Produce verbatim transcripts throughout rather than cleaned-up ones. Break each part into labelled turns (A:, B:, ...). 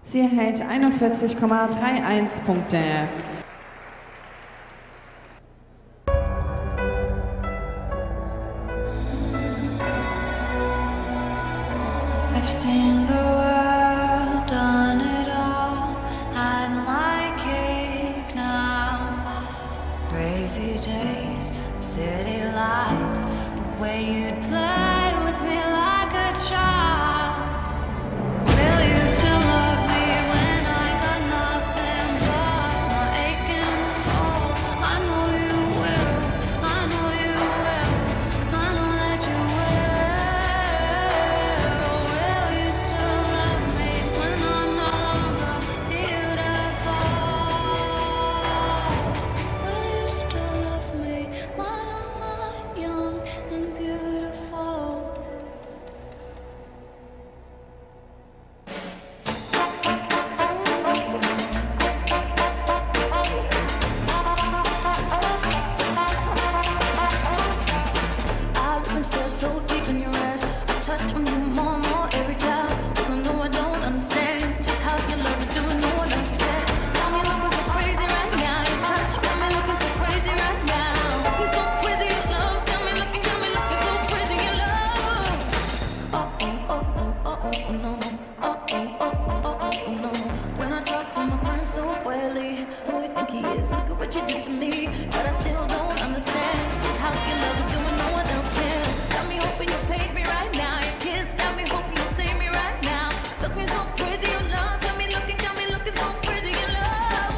A: Sie erhält einundvierzig Komma einunddreißig Punkte.
B: I've seen the world, done it all, had my cake now. Crazy days, city lights, the way you'd play with me like a child. Will you still love me when I got nothing but my aching soul? I know you will, I know you will, I know that you will. Will you still love me when I'm no longer beautiful? Will you still love me while I'm not young and beautiful? I look and stare so deep in your eyes. I touch on you more and more every time. 'Cause I know I don't understand just how your love is doing. No one else can. Got me looking so crazy right now. Your touch got me looking so crazy right now. Looking so crazy in love. Got me looking, got me looking so crazy in love. Oh oh oh oh oh oh no no. Oh oh oh oh oh oh no. When I talk to my friends so clearly, who you think he is? Look at what you did to me. But I still don't understand just how your love is doing. No one else can. Got me hoping you'll page me right now. Your kiss got me hoping you'll save me right now. Looking so crazy in love. Got me looking, got me looking so crazy in love.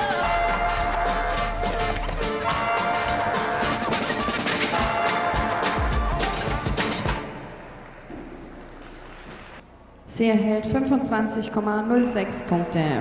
A: Sie erhält fünfundzwanzig Komma null sechs Punkte.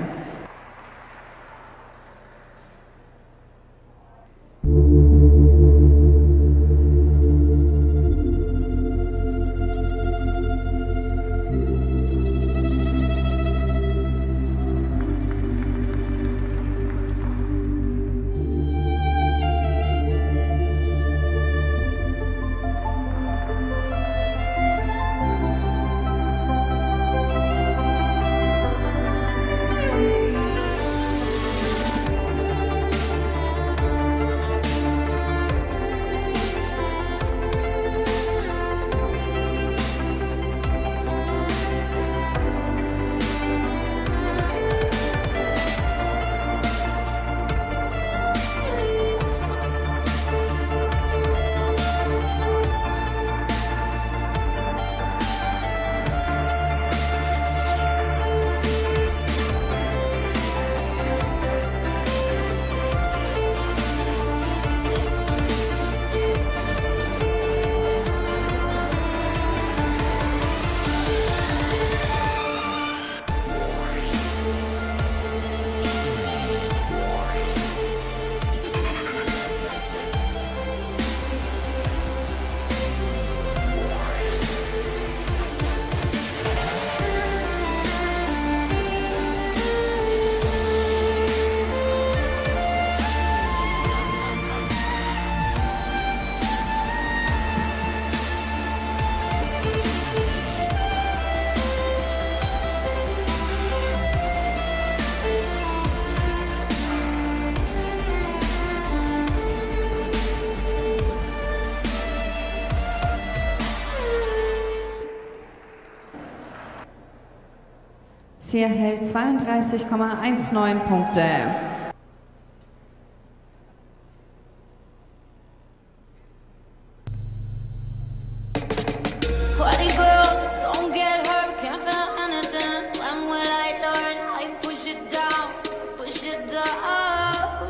A: Sie erhält zweiunddreißig Komma neunzehn Punkte.
B: Party girls, don't get hurt, can't feel anything. When will I learn? I push it down, push it down.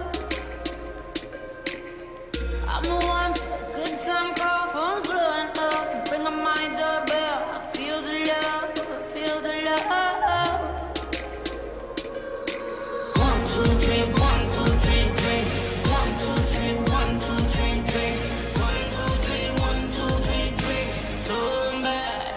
B: I'm the one for a good time call, phone's blowing up. Bring up my doorbell, I feel the love, I feel the love. One, two, three, one, two, three, three. One, two, three, one, two, three, three. One, two, three, one, two, three, three. Turn back.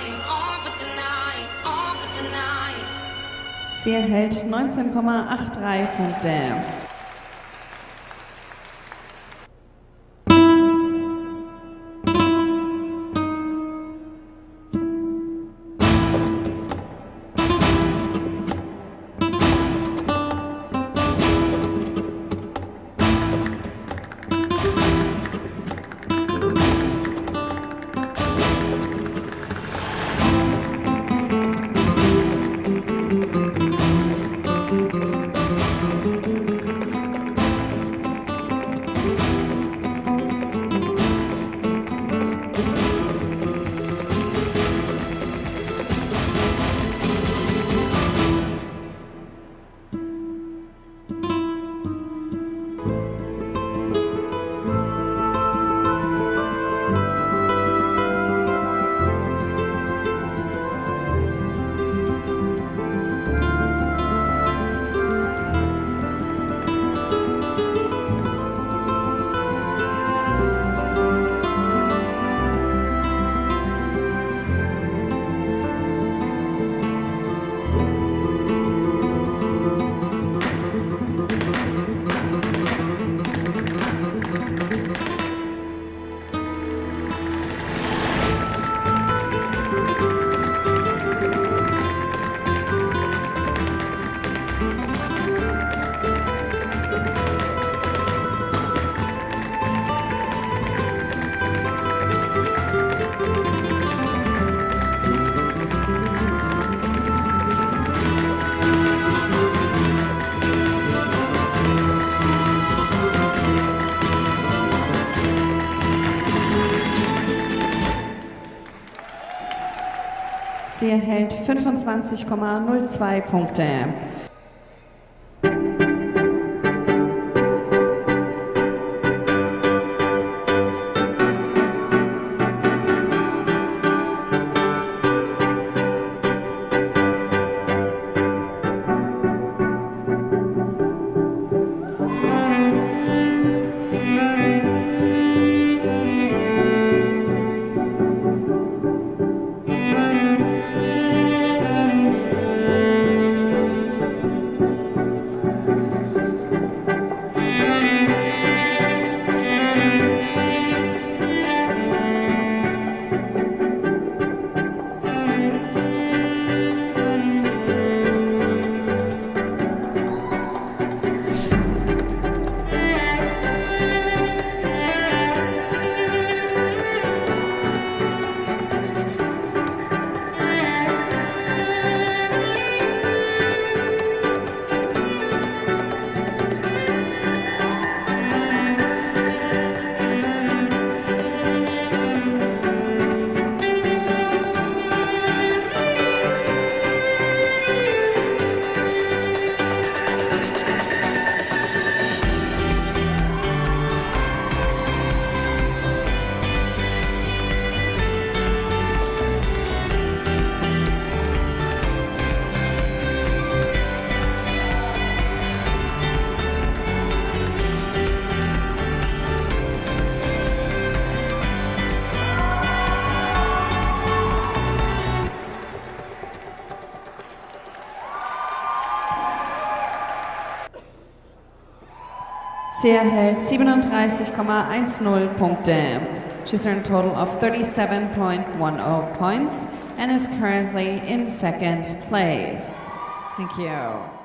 B: tonight, on for tonight, on for tonight.
A: Sie erhält neunzehn Komma dreiundachtzig Punkte. Sie erhält fünfundzwanzig Komma null zwei Punkte. Sie erhält siebenunddreißig Komma zehn Punkte. She's earned a total of thirty-seven point one zero points and is currently in second place. Thank you.